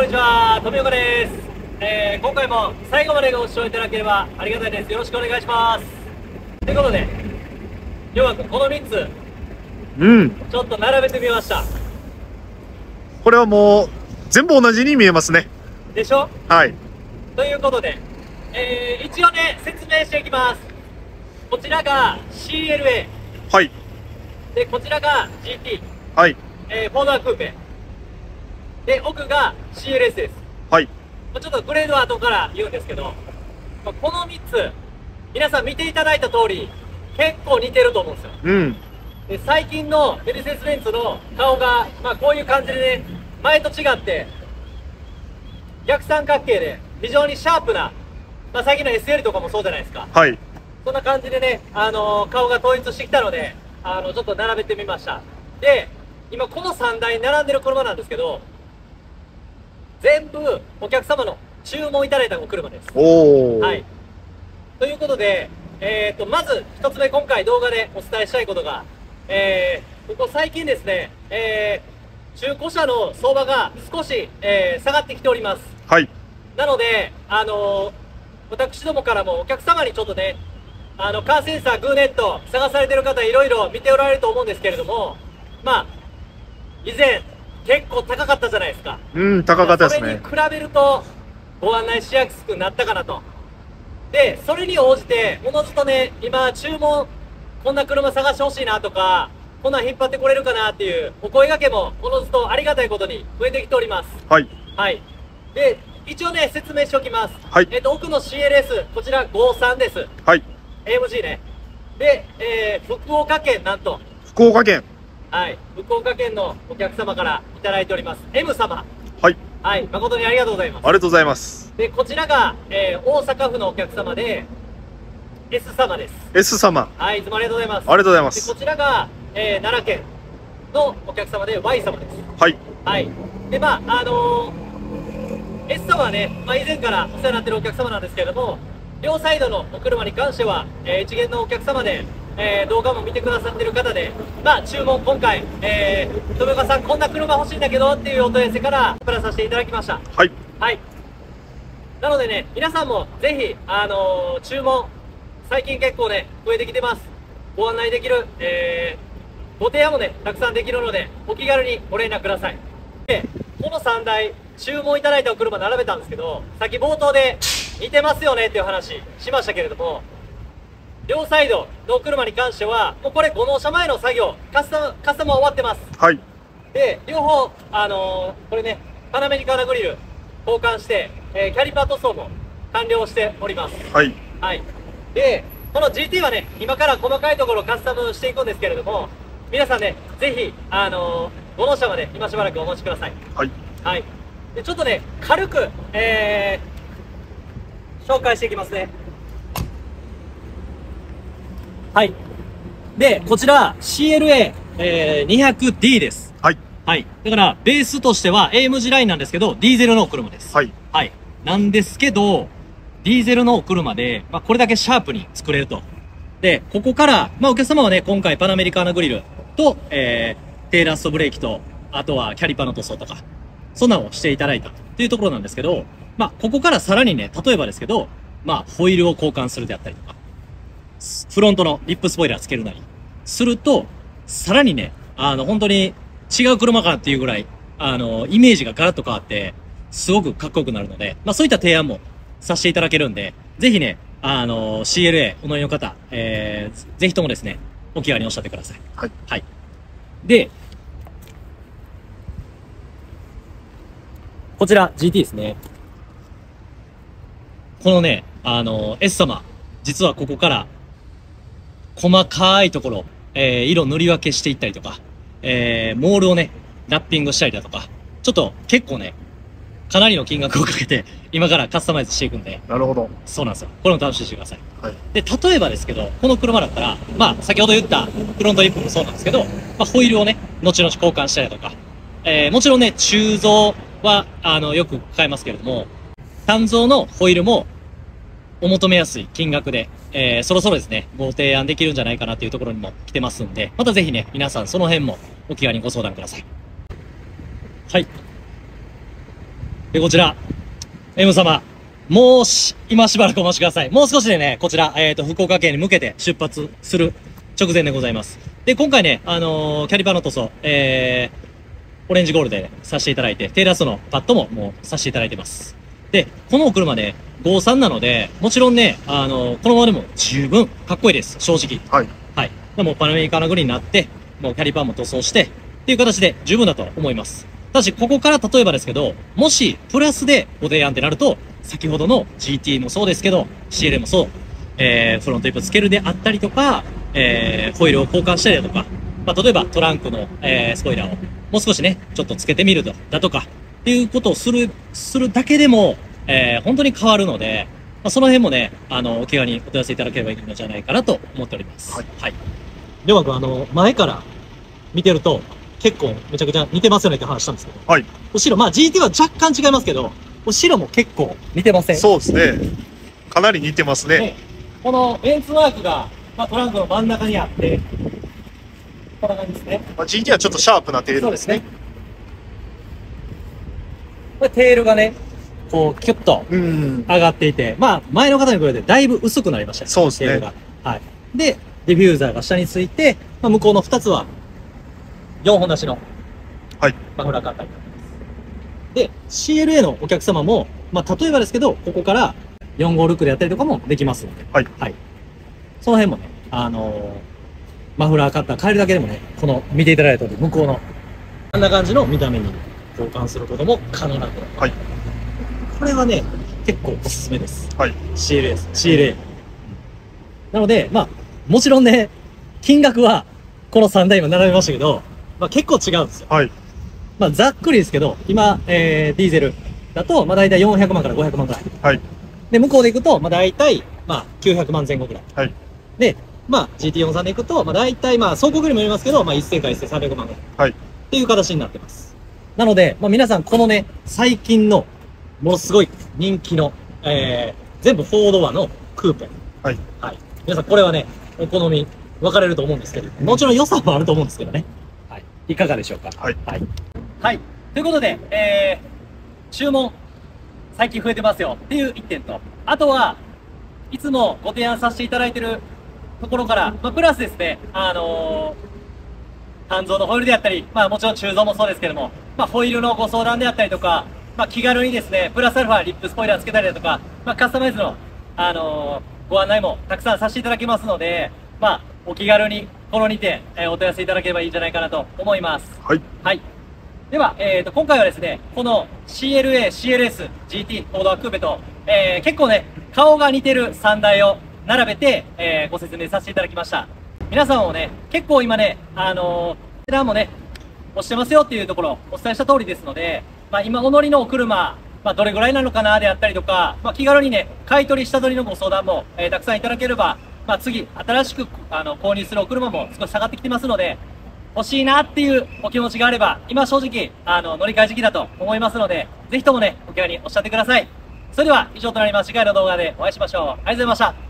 にちは、富岡です。今回も最後までご視聴いただければありがたいです。よろしくお願いします。ということで、りょうまくん、この3つ、ちょっと並べてみました。 これはもう、全部同じに見えますね。 でしょ？ はい。 ということで、一応ね、説明していきます。こちらが CLA。 はい。 で、こちらが GT。 はい。 4ドアクーペ。で、奥が CLS です。 はい。 ちょっとグレードは後から言うんですけど、この3つ、皆さん見ていただいた通り、結構似てると思うんですよ。で、最近のメルセデス・ベンツの顔が、こういう感じでね、前と違って、逆三角形で、非常にシャープな、最近の SL とかもそうじゃないですか。 はい。 そんな感じでね、顔が統一してきたので、ちょっと並べてみました。で、今この3台並んでる車なんですけど、全部お客様の注文いただいたお車です。 おー。 はい。ということで、まず一つ目、今回動画でお伝えしたいことが、ここ最近ですね、中古車の相場が少し、下がってきております。 はい。 なので、私どもからもお客様にちょっとね、カーセンサー、グーネット探されてる方いろいろ見ておられると思うんですけれども、以前、結構高かったじゃないですか。 高かったですそれにね。 比べると、ご案内しやすくなったかなと。で、それに応じて、おのずとね、今、注文、こんな車探してほしいなとか、こんなん引っ張ってこれるかなっていう、お声掛けも、おのずとありがたいことに増えてきております。 はい。 はい。で、一応ね、説明しておきます。 はい。 奥の CLS、こちら53です。 はい。 AMG ね。で、福岡県、なんと。 福岡県。 はい。福岡県のお客様からいただいております。M 様。 はい。 はい。誠にありがとうございます。 ありがとうございます。 で、こちらが、大阪府のお客様で、S 様です。 S 様。 はい。いつもありがとうございます。 ありがとうございまで、 す。 こちらが、奈良県のお客様で Y 様です。 はい。 はい。で、S 様はね、以前からお世話になっているお客様なんですけれども、両サイドのお車に関しては、一元のお客様で、動画も見てくださっている方で、注文今回、富岡さんこんな車欲しいんだけどっていうお問い合わせからプラさせていただきました。 はい。 はい。なのでね、皆さんもぜひ、注文、最近結構ね、増えてきてます。ご案内できる、ご提案もね、たくさんできるので、お気軽にご連絡ください。で、この3台、注文いただいたお車並べたんですけど、さっき冒頭で似てますよねっていう話しましたけれども、両サイドのお車に関しては、もうこれ5納車前の作業、カスタムは終わってます。 はい。 で、両方、これね、パナメリカナグリル交換して、キャリパー塗装も完了しております。 はい。 はい。で、この GT はね、今から細かいところをカスタムしていくんですけれども、皆さんね、ぜひ、5納車まで今しばらくお待ちください。 はい。 はい。で、ちょっとね、軽く、紹介していきますね。はい。で、こちら CLA200D です。 はい。 はい。だから、ベースとしては AMG ラインなんですけど、ディーゼルのお車です。 はい。 はい。なんですけど、ディーゼルのお車で、これだけシャープに作れると。で、ここから、お客様はね、今回パナメリカーナグリルと、テーラストブレーキと、あとはキャリパーの塗装とか、そんなのをしていただいたっていうところなんですけど、ここからさらにね、例えばですけど、ホイールを交換するであったりとか、フロントのリップスポイラーつけるなり、すると、さらにね、本当に違う車かなっていうぐらい、イメージがガラッと変わって、すごくかっこよくなるので、そういった提案もさせていただけるんで、ぜひね、CLA お乗りの方、ぜひともですね、お気軽におっしゃってください。 はい。 はい。で、こちら GT ですね。このね、S 様、実はここから、細かいところ、色塗り分けしていったりとか、モールをね、ラッピングしたりだとか、ちょっと結構ね、かなりの金額をかけて、今からカスタマイズしていくんで。 なるほど。 そうなんですよ。これも楽しみにしてください。 はい。 で、例えばですけど、この車だったら、先ほど言ったフロントリップもそうなんですけど、ホイールをね、後々交換したりだとか、もちろんね、鋳造は、よく買えますけれども、単造のホイールも、お求めやすい金額で、そろそろですね、ご提案できるんじゃないかなというところにも来てますんで、またぜひね、皆さんその辺もお気軽にご相談ください。はい。 で、こちら、M 様。今しばらくお待ちください。もう少しでね、こちら、福岡県に向けて出発する直前でございます。で、今回ね、キャリパーの塗装、オレンジゴールでさせていただいて、テーラストのパッドももうさせていただいてます。で、このお車ね、53なので、もちろんね、このままでも十分かっこいいです、正直。 はい。 はい。でもパナメリカナグリーンになって、もうキャリパーも塗装して、っていう形で十分だと思います。ただし、ここから例えばですけど、もし、プラスでご提案ってなると、先ほどの GT もそうですけど、CLA もそう、フロントリップつけるであったりとか、ホイールを交換したりだとか、まあ、例えばトランクの、スポイラーをもう少しね、ちょっとつけてみるだとか、っていうことをするだけでも、本当に変わるので、まあ、その辺もね、お気軽にお問い合わせいただければいいのじゃないかなと思っております。 はい。 はい。りょうまくん、前から見てると、結構めちゃくちゃ似てますよねって話したんですけど。 はい。 後ろ、まあ GT は若干違いますけど、後ろも結構似てません？ そうですね。かなり似てますね。 ね、このベンツマークが、まあ、トランクの真ん中にあって、こんな感じですね。 まあ、GT はちょっとシャープなテールですね。 これテールがね、こうキュッと上がっていて、まあ前の方に比べてだいぶ薄くなりましたね。 そうですね。 テールが。はい。で、ディフューザーが下について、まあ、向こうの2つは4本出しのマフラーカッターになってます。で、CLA のお客様も、まあ例えばですけど、ここから4号ルックでやったりとかもできますので、 はい。 はい。その辺もね、マフラーカッター変えるだけでもね、この見ていただいた通り、向こうの、あんな感じの見た目に交換することも可能なので、 はい。 これはね、結構おすすめです。 はい。 CLA です。CLA。なので、まあ、もちろんね、金額は、この3台今並べましたけど、まあ結構違うんですよ。 はい。 まあざっくりですけど、今、ディーゼルだと、まあ大体400万から500万ぐらい。 はい。 で、向こうで行くと、まあ大体、まあ900万前後ぐらい。 はい。 で、まあ GT43 で行くと、まあ大体、まあ総国にもよりますけど、まあ1000から1300万ぐらい。 はい。 っていう形になってます。なので、まあ皆さんこのね、最近の、ものすごい人気の、全部4ドアのクーペ。 はい。 はい。皆さんこれはね、お好み分かれると思うんですけど、もちろん良さもあると思うんですけどね。はい。いかがでしょうか？ はい。 はい。はい。ということで、注文、最近増えてますよっていう1点と、あとは、いつもご提案させていただいているところから、まあ、プラスですね、単造のホイールであったり、まあもちろん鋳造もそうですけども、まあホイールのご相談であったりとか、まあ気軽にですね、プラスアルファリップスポイラーつけたりだとか、まあカスタマイズの、ご案内もたくさんさせていただきますので、まあお気軽にこの2点、お問い合わせいただければいいんじゃないかなと思います。 はい。 はい。では、今回はですね、この CLA、CLS、GT、4ドアクーペと、結構ね、顔が似てる3台を並べて、ご説明させていただきました。皆さんもね、結構今ね、値段もね、押してますよっていうところをお伝えした通りですので、まあ今お乗りのお車、まあどれぐらいなのかなであったりとか、まあ気軽にね、買い取り下取りのご相談も、たくさんいただければ、まあ次、新しく購入するお車も少し下がってきてますので、欲しいなっていうお気持ちがあれば、今正直、乗り換え時期だと思いますので、ぜひともね、お気軽におっしゃってください。それでは以上となります。次回の動画でお会いしましょう。ありがとうございました。